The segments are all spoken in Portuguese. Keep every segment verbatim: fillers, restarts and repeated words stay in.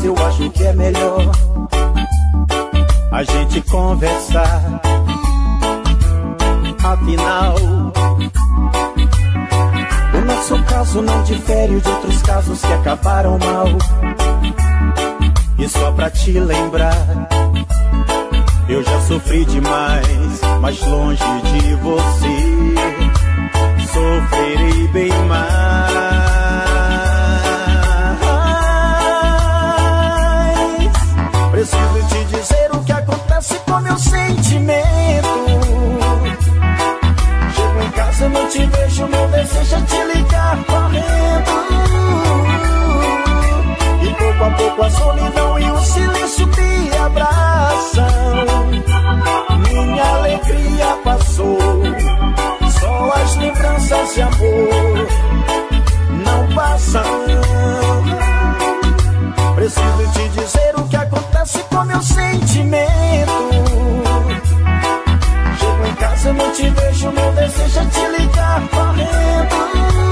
mais eu acho que é melhor a gente conversar. Afinal, o nosso caso não difere de outros casos que acabaram mal. E só pra te lembrar, eu já sofri demais, mas longe de você sofrerei bem mais. Preciso te dizer o que acontece com meu sentimento. Chego em casa, não te vejo, meu desejo é te ligar correndo. E pouco a pouco a solidão e o silêncio me abraçam. Minha alegria passou, só as lembranças de amor não passam. Preciso te dizer o que acontece com meu sentimento. Chego em casa, não te vejo, meu desejo é te ligar correndo.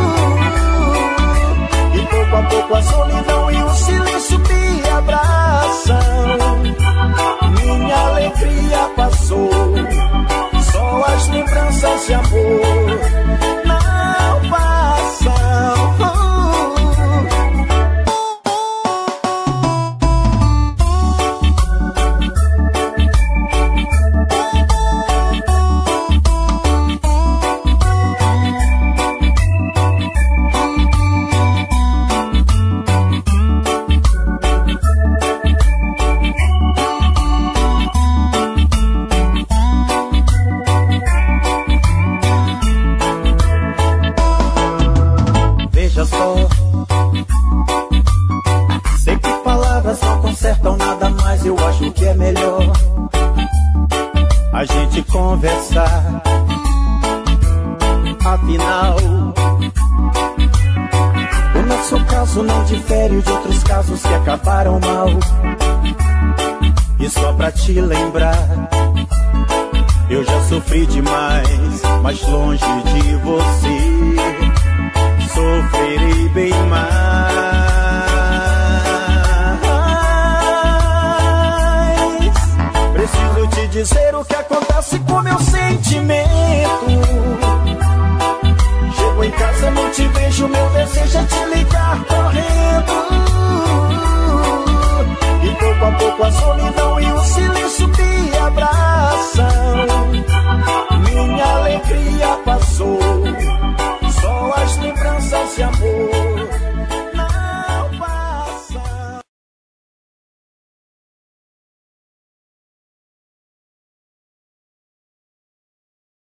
E pouco a pouco a solidão e o silêncio me abraçam. Minha alegria passou, só as lembranças de amor não passam. Eu acho que é melhor a gente conversar. Afinal, o nosso caso não difere de outros casos que acabaram mal. E só pra te lembrar, eu já sofri demais, mas longe de você sofrerei bem mais. Preciso te dizer o que acontece com meu sentimento.